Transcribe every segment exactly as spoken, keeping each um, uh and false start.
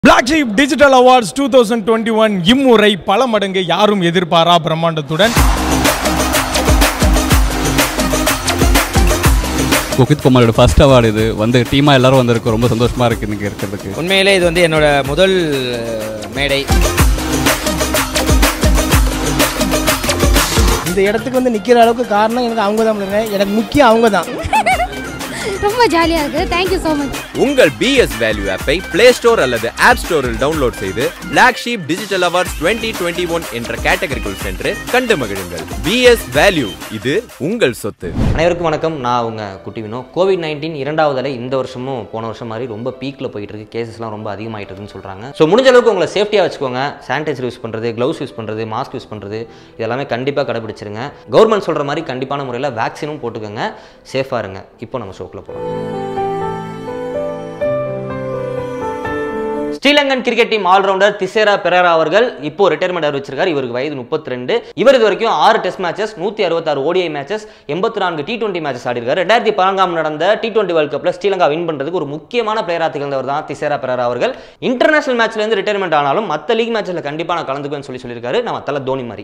Blacksheep Digital Awards twenty twenty-one இம்முறை பல மடங்கு யாரும் எதிர்பாரா பிரம்மாண்டத்துடன் குக்கித் குமாரோட ஃபர்ஸ்ட் அவார்டு இது வந்து டீமா எல்லாரும் வந்திருக்கு. ரொம்ப சந்தோஷமா இருக்கு இன்னைக்கு இருக்கிறதுக்கு. உண்மையிலே இது வந்து என்னோட முதல் மேடை. இந்த இடத்துக்கு வந்து நிக்கிற அளவுக்கு காரணம் எனக்கு அவங்க தான். எனக்கு முக்கியம் அவங்க தான். ரொம்ப ஜாலியா இருக்கு. Thank you so much. உங்கள் B S Value ஆப்பை Play Store அல்லது App Storeல் டவுன்லோட் செய்து Blacksheep Digital Awards twenty twenty-one என்ற கேட்டகரிக்குள் சென்று கண்டு மகிழுங்கள். B S Value, இது உங்கள் சொத்து. அனைவருக்கும் வணக்கம். நான் உங்க குட்டி வினோ. கோவிட் நைன்டீன் இரண்டாவது அலை இந்த வருஷமும் போன வருஷம் மாதிரி ரொம்ப பீக்ல போயிட்டு இருக்கு. கேசஸ்லாம் ரொம்ப அதிகமாயிட்டு இருக்குன்னு சொல்றாங்க. ஸோ முடிஞ்ச அளவுக்கு உங்களை சேஃப்டியா வச்சுக்கோங்க. சானிடைசர் யூஸ் பண்றது, கிளவுஸ் யூஸ் பண்றது, மாஸ்க் யூஸ் பண்றது இதெல்லாமே கண்டிப்பா கடைபிடிச்சிருங்க. கவர்மெண்ட் சொல்ற மாதிரி கண்டிப்பான முறையில் வேக்சினும் போட்டுக்கோங்க. சேஃபா இருங்க. இப்போ நம்ம ஷோக்குள்ள போகலாம். Sri Lankan cricket team all rounder Thisara Perera அவர்கள் இப்போ ரிட்டையர்மெண்ட் அறிவிச்சிருக்காரு. இவருக்கு வயது முப்பத்தி ரெண்டு. இவர் இது வரைக்கும் ஆறு டெஸ்ட் மேட்சஸ், நூத்தி அறுபத்தாறு ஓடிஐ மேட்சஸ், எண்பத்தி நான்கு டி டுவெண்டி மேட்சஸ் ஆடி இருக்காரு. ரெண்டாயிரத்தி பதினான்காம் நடந்த டி டுவெண்டி வேர்ல்ட் கப்ல ஸ்ரீலங்கா வின் பண்றதுக்கு ஒரு முக்கியமான பிளேயரா திகழ்ந்தவர் தான் திசேரா பெரேரா அவர்கள். இன்டர்நேஷனல் மேட்ச்ல இருந்து ரிட்டையர்மெண்ட் ஆனாலும் மற்ற லீக் மேட்ச்ல கண்டிப்பா நான் கலந்துக்குவேன்னு சொல்லி சொல்லியிருக்காரு. நம்ம தல தோனி மாதிரி.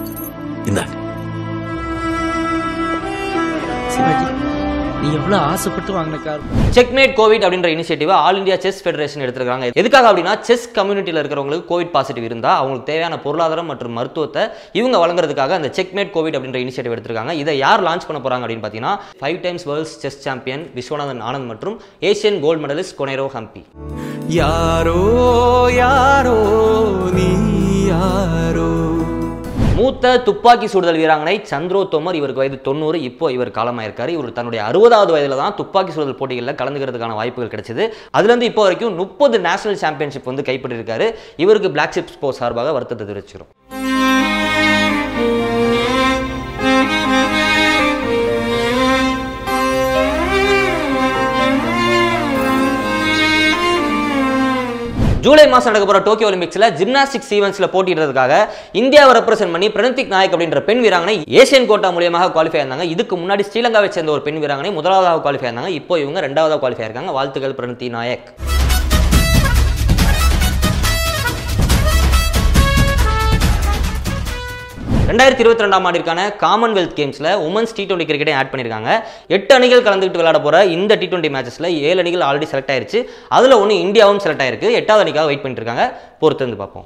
நீ எவ்வளவு ஆசைப்பட்டு வாங்கின கார். Checkmate-Covid அப்படின்ற initiative all India chess federation எடுத்துருக்காங்க. எதுக்காக அப்படின்னா செஸ் கம்யூனிட்டியில் இருக்கிறவங்களுக்கு கோவிட் பாசிட்டிவ் இருந்தால் அவங்களுக்கு தேவையான பொருளாதாரம் மற்றும் மருத்துவத்தை இவங்க வழங்குறதுக்காக அந்த Checkmate-Covid அப்படின்ற இனிஷியேட்டிவ் எடுத்திருக்காங்க. இதை யார் லான்ச் பண்ண போறாங்க அப்படின்னு பார்த்தீங்கன்னா five times worlds chess champion Viswanathan Anand மற்றும் Asian gold medalist Koneru Humpy. யாரோ யாரோ நீ யாரோ. மூத்த துப்பாக்கி சுடுதல் வீராங்கனை சந்திரோ தோமர், இவருக்கு வயது தொண்ணூறு. இப்போ இவர் காலமாயிருக்காரு. இவர் தன்னுடைய அறுபதாவது வயதுல தான் துப்பாக்கி சுடுதல் போட்டிகளில் கலந்துக்கிறதுக்கான வாய்ப்புகள் கிடைச்சது. அதுல இருந்து இப்போ வரைக்கும் முப்பது நேஷனல் சாம்பியன்ஷிப் வந்து கைப்பற்றிருக்காரு. இவருக்கு Blacksheep Sports சார்பாக வருத்தத்தை தெரிவிச்சிடும். ஜூலை மாசம் நடக்க போற டோக்கியோ ஒலிம்பிக்ஸ்ல ஜிம்னாஸ்டிக்ஸ் ஈவென்ட்ஸ்ல போட்டியிடுறதுக்காக இந்தியாவை ரெப்ரசென்ட் பண்ணி பிரணதி நாயக் அப்படின்ற பெண் வீராங்கனை ஏசியன் கோட்டா மூலமாக குவாலிஃபை ஆனாங்க. இதுக்கு முன்னாடி ஸ்ரீலங்காவை சேர்ந்த ஒரு பெண் வீராங்கனை முதலாவதாக குவாலிஃபை ஆனாங்க. இப்போ இவங்க ரெண்டாவதாக குவாலிஃபை ஆயிருக்காங்க. வாழ்த்துக்கள் பிரணதி நாயக். ரெண்டாயிரத்தி இருபத்தி ரெண்டாம் ஆண்டிற்கான காமன்வெல்த் கேம்ஸ்ல உமன்ஸ் டி டுவெண்டி கிரிக்கெட்டை ஆட் பண்ணிருக்காங்க. எட்டு அணிகள் கலந்துக்கிட்டு விளையாட போற இந்த டி டுவெண்டி மேட்சஸ்ல ஏழு அணிகள் ஆல்ரெடி செலக்ட் ஆயிருச்சு. அதுல ஒன்று இந்தியாவும் செலக்ட் ஆயிருக்கு. எட்டாவது அணிக்காக வெயிட் பண்ணிட்டு இருக்காங்க. பொறுத்து வந்து பார்ப்போம்.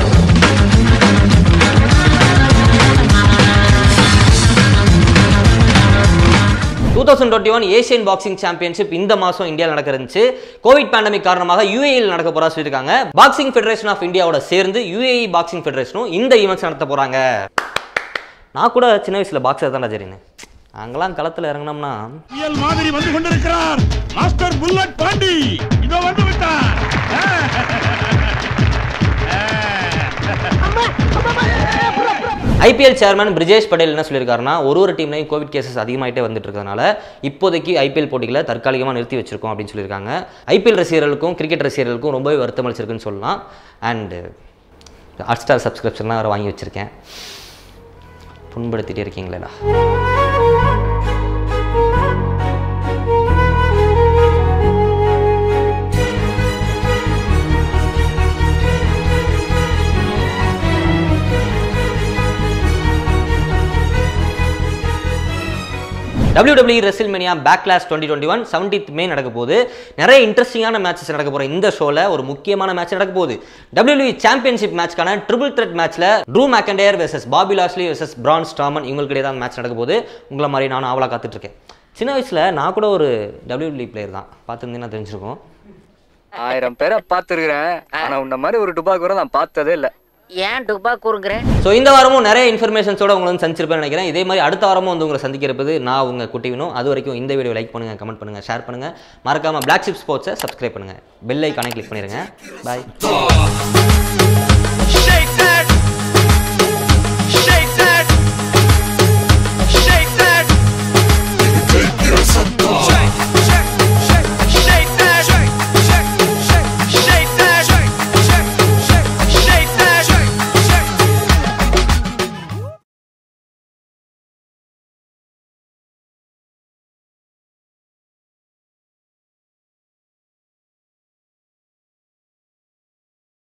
Two thousand twenty one Asian boxing championship இந்த மாசம் இந்தியாவில் நடக்கிறதுச்சு. கோவிட் பேண்டமிக் காரணமாக யூஏஇல நடக்க போறா சொல்லியிருக்காங்க. பாக்ஸிங் ஃபெடரேஷன் ஆஃப் இந்தியாவோட சேர்ந்து யூஏஇ பாக்ஸிங் ஃபெடரேஷனும் இந்த ஈவெண்ட்ஸ் நடத்த போறாங்க. நான் கூட சின்ன வயசுல பாக்ஸர் தான் சரின்னு அங்கெல்லாம் களத்துல இறங்கினோம்னா மாதிரி வந்து கொண்டிருக்கிறார் மாஸ்டர் புல்லட் பாண்டி இதோ வந்து விட்டார். I P L chairman Brijesh Patel என்ன சொல்லியிருக்காருன்னா ஒரு ஒரு டீம்லையும் கோவிட் கேசஸ் அதிகமாகிட்டே வந்துட்டு இருக்கிறதுனால இப்போதைக்கு ஐ பி எல் போட்டிகளை தற்காலிகமாக நிறுத்தி வச்சிருக்கோம் அப்படின்னு சொல்லியிருக்காங்க. ஐ பி எல் ரசிகர்களுக்கும் கிரிக்கெட் ரசிகர்களுக்கும் ரொம்பவே வருத்தம் அளிச்சிருக்குன்னு சொல்லலாம். அண்டு ஹாட் ஸ்டார் சப்ஸ்கிரிப்ஷன்லாம் வேறு வாங்கி வச்சுருக்கேன். புண்படுத்திட்டே இருக்கீங்களா? W W E WrestleMania Backlash twenty twenty one seventeenth May நடக்க போகுது. நிறைய இன்ட்ரெஸ்டிங்கான மேட்சஸ் நடக்க போற இந்த ஷோல ஒரு முக்கியமான மேட்ச் நடக்க போகுது. டபிள்யூ டபிள்யூ இ சாம்பியன்ஷிப் மேட்ச்க்கான ட்ரிபிள் த்ரெட் மேட்ச்ல Drew McIntyre versus Bobby Lashley versus Braun Strowman இவங்களுக்கு இடையே தான் மேட்ச் நடக்க போகுது. உங்களை மாதிரி நானும் ஆவலா காத்துட்டு இருக்கேன். சின்ன வயசுல நான் கூட ஒரு டபிள்யூ டபிள்யூ இ பிளேயர் தான். பார்த்துருந்தீங்கன்னா தெரிஞ்சிருக்கும். ஆயிரம் பேரை பார்த்துருக்கிறேன். ஆனா உன்ன மாதிரி ஒரு டுபாக்கூரை நான் பார்த்ததே இல்லை. ஏன் டுபா கூறுங்கிறேன். ஸோ இந்த வாரமும் நிறைய இன்ஃபர்மேஷன்ஸோட உங்களை வந்து சந்திச்சிருப்பேன்னு நினைக்கிறேன். இதே மாதிரி அடுத்த வாரமும் வந்து உங்களை சந்திக்கிறது நான் உங்க குட்டி வினோ. அது வரைக்கும் இந்த வீடியோ லைக் பண்ணுங்க, கமெண்ட் பண்ணுங்க, ஷேர் பண்ணுங்க. மறக்காம Blacksheep Sports சப்ஸ்கிரைப் பண்ணுங்க. பெல் ஐகானை கிளிக் பண்ணிருங்க. பாய்.